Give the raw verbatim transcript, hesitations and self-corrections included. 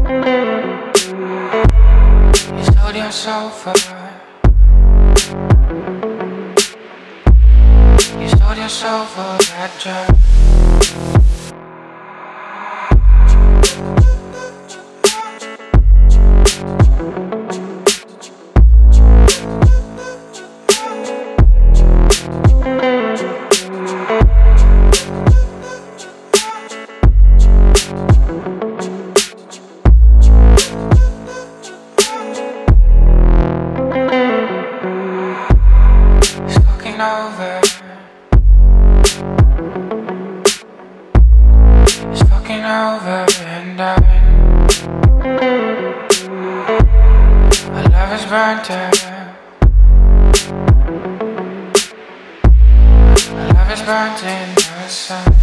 You sold your soul for her. You sold your soul for that drug. Over. It's fucking over and done. Our love is burnt out. Our love is burnt in the sun.